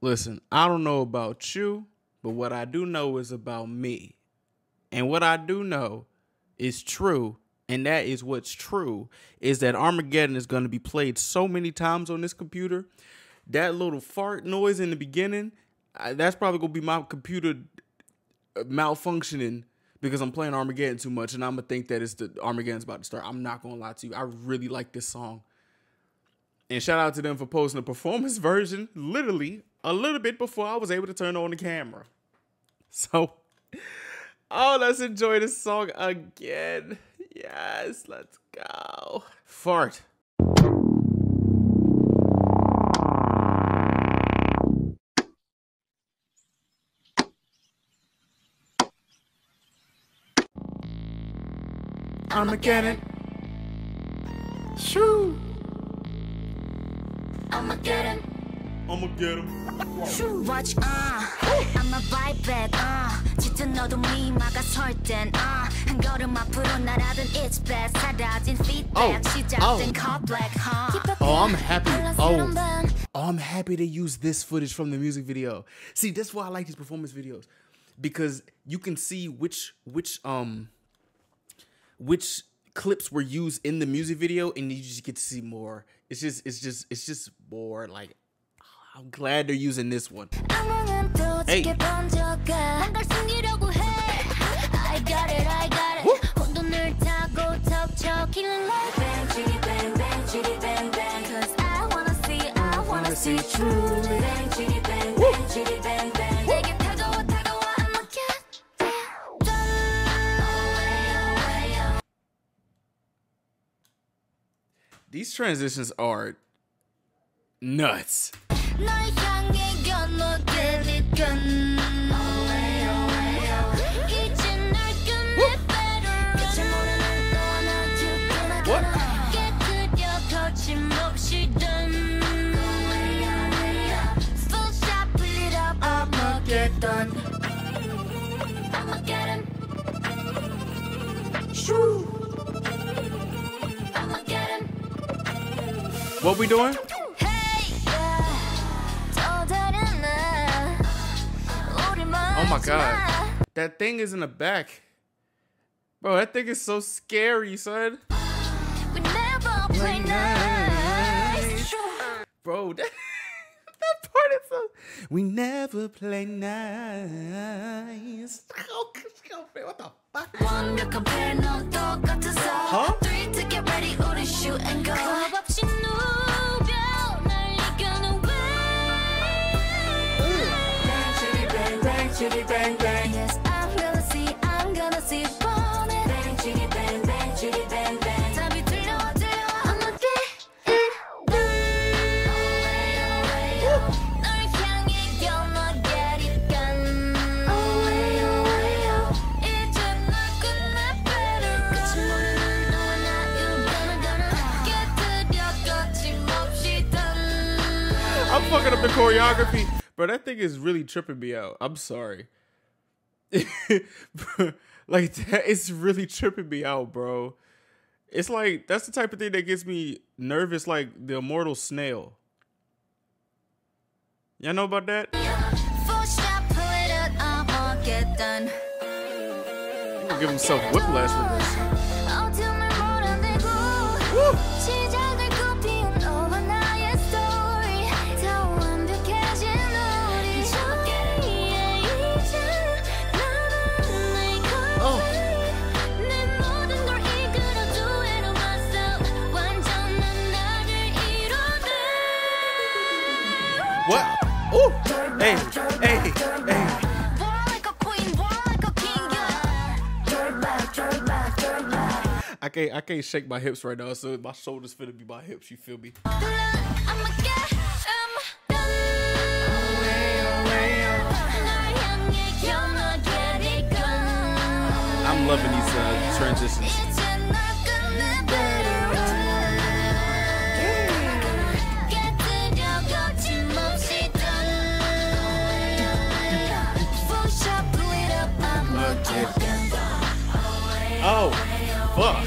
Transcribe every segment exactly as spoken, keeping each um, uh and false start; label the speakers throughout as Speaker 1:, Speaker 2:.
Speaker 1: Listen, I don't know about you, but what I do know is about me. And what I do know is true, and that is what's true, is that Armageddon is going to be played so many times on this computer. That little fart noise in the beginning, I, that's probably going to be my computer malfunctioning because I'm playing Armageddon too much, and I'm going to think that it's the Armageddon's about to start. I'm not going to lie to you. I really like this song. And shout out to them for posting a performance version literally a little bit before I was able to turn on the camera. So, oh, let's enjoy this song again. Yes, let's go. Fart. Armageddon. Shoo.
Speaker 2: I'ma get him.
Speaker 1: I'ma get him.
Speaker 2: Watch, uh, I'ma vibe back, uh. 짙은 어둠이 막아설 땐, uh. 한 걸음 앞으로 날아든 it's best. 사라진 feedback, 시작된 cut black, huh?
Speaker 1: Oh, I'm happy. Oh. oh, I'm happy they use this footage from the music video. See, that's why I like these performance videos, because you can see which which um which clips were used in the music video, and you just get to see more. It's just, it's just, it's just more like, oh, I'm glad they're using this one. Hey. I got it, I got it. 혼돈을 타고 덮쳐 killing like bang, chitty bang, bang, chitty bang, bang. Cause I wanna see, I wanna see truly. Bang, chitty bang, bang, chitty bang, bang. 내게 다가와, 다가와, I'ma get down. These transitions are nuts. What? I'ma get him. Shoo. I'ma get him. What we doing? Oh my god. That thing is in the back. Bro, that thing is so scary, son. We never play nice. Bro, that, that part is so... We never play nice. What the fuck? Huh? Three to get ready, or to shoot and go. Chitty bang bang. Yes, I'm gonna see, I'm gonna see falling. Bang, chitty bang bang, chitty bang bang. Time you turn on, turn on. I'ma get it done. 널 향해 you'll get it done. Away, away, 이제 널 끝내 better. 끝이 모르는 너와 나 you gonna gonna get to your 거침없이 done. I'm fucking up the choreography. Bro, that thing is really tripping me out. I'm sorry. Like, that is really tripping me out, bro. It's like, that's the type of thing that gets me nervous, like the immortal snail. Y'all know about that? He's gonna give himself whiplash for this. Woo! What? Ooh! Hey, hey, hey. I can't, I can't shake my hips right now, so my shoulders finna be my hips, you feel me? I'm loving these uh, transitions. Oh, fuck.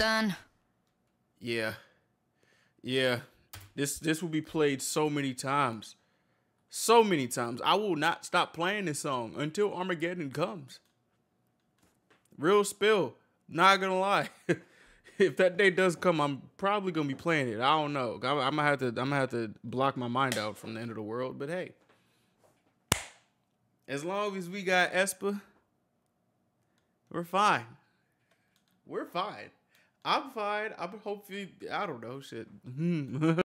Speaker 2: 건.
Speaker 1: Yeah. Yeah. This this will be played so many times. So many times. I will not stop playing this song until Armageddon comes. Real spill. Not gonna lie. If that day does come, I'm probably gonna be playing it. I don't know. I'm, I'm gonna have to. I'm gonna have to block my mind out from the end of the world. But hey, as long as we got aespa, we're fine. We're fine. I'm fine. I'm hopefully. I don't know. Shit.